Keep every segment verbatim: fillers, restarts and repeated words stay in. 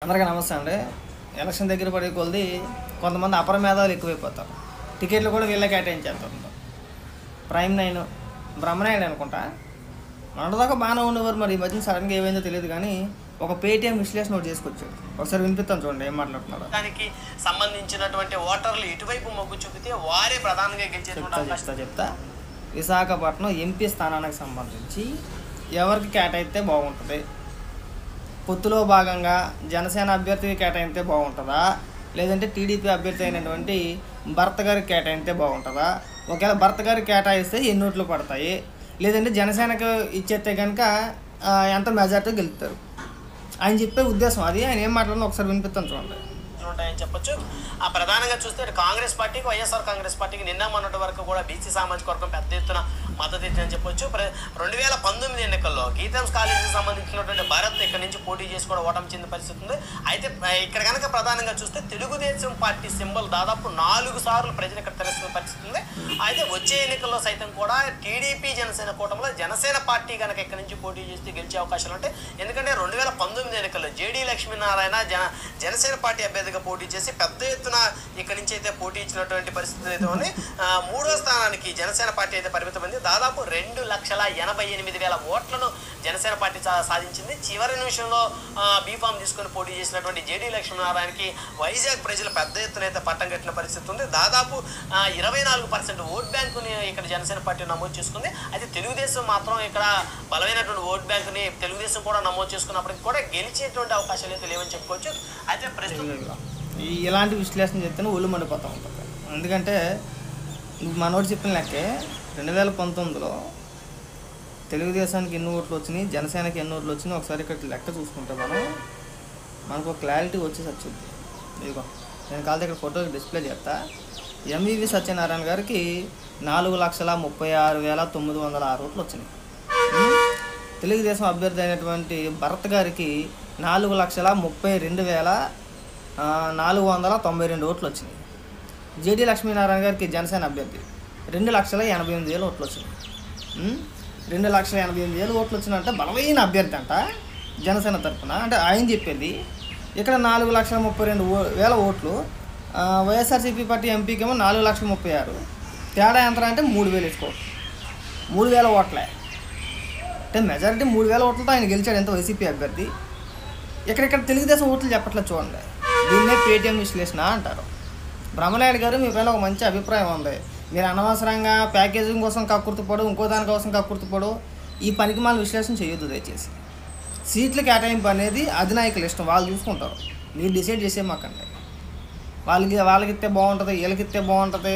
అందరికీ నమస్తే అండి. ఎలక్షన్ దగ్గర పడే కొలది కొంతమంది అపర మేధావులు ఎక్కువైపోతారు. టికెట్లు కూడా వీళ్ళే కేటాయించేస్తారు. ప్రైమ్ నైన్ బ్రహ్మనాయుడు అనుకుంటా మొన్నటిదాకా బాగానే ఉండేవారు. మరి ఈ మధ్యన సడన్గా ఏమైందో తెలియదు కానీ ఒక పేటీఎం విశ్లేషణ ఒకటి చేసుకొచ్చాడు. ఒకసారి వినిపిస్తాను చూడండి ఏం మాట్లాడుతున్నాడు. దానికి సంబంధించినటువంటి ఓటర్లు ఇటువైపు మొగ్గు చూపితే వారే ప్రధానంగా గెలిచేటువంటి చెప్తా చెప్తా విశాఖపట్నం ఎంపీ స్థానానికి సంబంధించి ఎవరికి కేటాయిస్తే బాగుంటుంది, పొత్తులో భాగంగా జనసేన అభ్యర్థికి కేటాయిస్తే బాగుంటుందా, లేదంటే టీడీపీ అభ్యర్థి అయినటువంటి భర్త గారికి కేటాయిస్తే బాగుంటుందా, ఒకవేళ భర్త గారికి కేటాయిస్తే ఎన్ని ఓట్లు పడతాయి, లేదంటే జనసేనకు ఇచ్చేస్తే కనుక ఎంత మెజార్టీ గెలుస్తారు ఆయన చెప్పే ఉద్దేశం అది. ఆయన ఏం మాట్లాడినా ఒకసారి వినిపిస్తాను చూడండి. ఉంటాయని చెప్పొచ్చు. ఆ ప్రధానంగా చూస్తే కాంగ్రెస్ పార్టీకి వైఎస్ఆర్ కాంగ్రెస్ పార్టీకి నిన్న మొన్నటి వరకు కూడా బీసీ సామాజిక వర్గం పెద్ద ఎత్తున మద్దతు ఇచ్చిందని చెప్పొచ్చు. రెండు వేల పంతొమ్మిది ఎన్నికల్లో గీతాంస్ కాలేజీకి సంబంధించినటువంటి భారత్ ఇక్కడ నుంచి పోటీ చేసి కూడా ఓటమి చెందిన పరిస్థితి ఉంది. అయితే ఇక్కడ కనుక ప్రధానంగా చూస్తే తెలుగుదేశం పార్టీ సింబల్ దాదాపు నాలుగు సార్లు ప్రజలు ఇక్కడ తెలుసుకునే పరిస్థితి ఉంది. అయితే వచ్చే ఎన్నికల్లో సైతం కూడా టీడీపీ జనసేన కూటమిలో జనసేన పార్టీ కనుక ఇక్కడ నుంచి పోటీ చేస్తే గెలిచే అవకాశాలు ఉంటాయి. ఎందుకంటే రెండు వేల పంతొమ్మిది ఎన్నికల్లో జేడీ లక్ష్మీనారాయణ జన జనసేన పార్టీ అభ్యర్థిగా పోటీ చేసి పెద్ద ఎత్తున ఇక్కడి నుంచి అయితే పోటీ ఇచ్చినటువంటి పరిస్థితి అయితే ఉంది. మూడో స్థానానికి జనసేన పార్టీ అయితే పరిమితమైంది. దాదాపు రెండు లక్షల ఎనభై ఎనిమిది వేల ఓట్లను జనసేన పార్టీ సాధించింది. చివరి నిమిషంలో బీఫామ్ తీసుకొని పోటీ చేసినటువంటి జేడీ లక్ష్మీనారాయణకి వైజాగ్ ప్రజలు పెద్ద ఎత్తున అయితే పట్టం కట్టిన పరిస్థితి ఉంది. దాదాపు ఇరవై నాలుగు పర్సెంట్ ఓట్ బ్యాంకుని ఇక్కడ జనసేన పార్టీ నమోదు చేసుకుంది. అయితే తెలుగుదేశం మాత్రం ఇక్కడ బలమైనటువంటి ఓట్ బ్యాంకుని తెలుగుదేశం కూడా నమోదు చేసుకున్నప్పటికీ కూడా గెలిచేటువంటి అవకాశాలు అయితే లేవని చెప్పుకోవచ్చు. అయితే ప్రస్తుతం ఇలాంటి విశ్లేషణ చేస్తేనే ఒళ్ళు మండిపోతూ ఉంటుంది. ఎందుకంటే మనోడు చెప్పిన లెక్కే రెండు వేల పంతొమ్మిదిలో తెలుగుదేశానికి ఎన్ని ఓట్లు వచ్చినాయి, జనసేనకి ఎన్ని ఓట్లు వచ్చినాయి ఒకసారి ఇక్కడ లెక్క చూసుకుంటే మనం మనకు క్లారిటీ వచ్చేసి వచ్చింది. ఇదిగో నేను కాదు ఇక్కడ ఫోటో డిస్ప్లే చేస్తా. ఎంవివి సత్యనారాయణ గారికి నాలుగు లక్షల ముప్పై ఆరు వేల తొమ్మిది వందల ఆరు ఓట్లు వచ్చినాయి. తెలుగుదేశం అభ్యర్థి అయినటువంటి భరత్ గారికి నాలుగు లక్షల ముప్పై రెండు వేల నాలుగు వందల తొంభై రెండు ఓట్లు వచ్చినాయి. జేడీ లక్ష్మీనారాయణ గారికి జనసేన అభ్యర్థి రెండు లక్షల ఎనభై ఎనిమిది వేలు ఓట్లు వచ్చినాయి. రెండు లక్షల ఎనభై ఎనిమిది వేలు ఓట్లు వచ్చినాయంటే బలమైన అభ్యర్థి అంట జనసేన తరఫున. అంటే ఆయన చెప్పేది ఇక్కడ నాలుగు లక్షల ముప్పై రెండు వేల ఓట్లు, వైఎస్ఆర్సీపీ పార్టీ ఎంపీకి ఏమో నాలుగు లక్షల ముప్పై ఆరు, తేడా ఎంత అంటే మూడు వేలు వేసుకోవచ్చు. మూడు వేల ఓట్లే అంటే మెజారిటీ మూడు వేల ఓట్లతో ఆయన గెలిచాడు ఎంత వైసీపీ అభ్యర్థి. ఇక్కడిక్కడ తెలుగుదేశం ఓట్లు చెప్పట్లేదు చూడండి. దీన్నే పేటీఎం విశ్లేషణ అంటారు. బ్రహ్మనాయుడు గారు మీ పైన ఒక మంచి అభిప్రాయం ఉంది. మీరు అనవసరంగా ప్యాకేజింగ్ కోసం కక్కుర్తిపడు, ఇంకో దానికోసం కక్కుర్తిపడు, ఈ పనికి మాల విశ్లేషణ చేయొద్దు దయచేసి. సీట్ల కేటాయింపు అనేది అధినాయకులు ఇష్టం, వాళ్ళు చూసుకుంటారు. మీరు డిసైడ్ చేసేమాకండి. వాళ్ళకి వాళ్ళకి ఇస్తే బాగుంటుంది, వీళ్ళకి ఇస్తే బాగుంటుంది,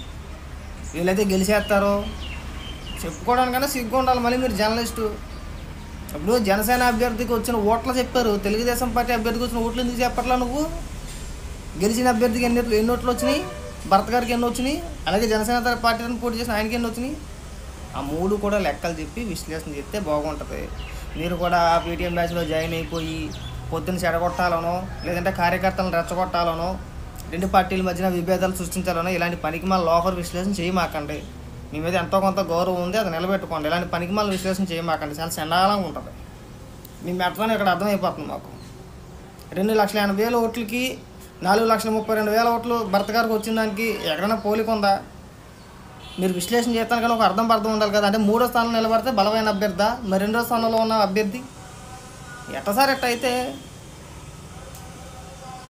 వీళ్ళైతే గెలిచేస్తారు చెప్పుకోవడానికన్నా సిగ్గు ఉండాలి. మళ్ళీ మీరు జర్నలిస్టు. ఇప్పుడు జనసేన అభ్యర్థికి వచ్చిన ఓట్లు చెప్పారు, తెలుగుదేశం పార్టీ అభ్యర్థికి వచ్చిన ఓట్లు ఎందుకు చెప్పట్లా నువ్వు? గెలిచిన అభ్యర్థికి ఎన్ని ఎన్ని ఓట్లు వచ్చినాయి, భర్త గారికి ఎన్ని వచ్చినాయి, అలాగే జనసేన పార్టీని పోటీ చేసిన ఆయనకి ఎన్ని వచ్చినాయి, ఆ మూడు కూడా లెక్కలు చెప్పి విశ్లేషణ చెప్తే బాగుంటుంది. మీరు కూడా పేటీఎం బ్యాచ్లో జాయిన్ అయిపోయి పొద్దున్న చెడగొట్టాలనో లేదంటే కార్యకర్తలను రెచ్చగొట్టాలనో రెండు పార్టీల మధ్యన విభేదాలు సృష్టించాలనో ఇలాంటి పనికిమాల లోఫర్ విశ్లేషణ చేయమాకండి. మీ మీద ఎంతో కొంత గౌరవం ఉంది, అది నిలబెట్టుకోండి. ఇలాంటి పనికిమాల విశ్లేషణ చేయమాకండి, చాలా చండాలంగా ఉంటుంది. మీ మెట్టని ఇక్కడ అర్థమైపోతుంది మాకు. రెండు లక్షల ఎనభై వేల ఓట్లకి నాలుగు లక్షల ముప్పై రెండు వేల ఓట్లు భర్త గారికి వచ్చిన దానికి ఎక్కడైనా పోలిక ఉందా? మీరు విశ్లేషణ చేస్తాను కానీ ఒక అర్థం పర్థం ఉండాలి కదా. అంటే మూడో స్థానంలో నిలబడితే బలమైన అభ్యర్థి, మరి రెండో స్థానంలో ఉన్న అభ్యర్థి ఎట్ట సార్ ఎట్ట అయితే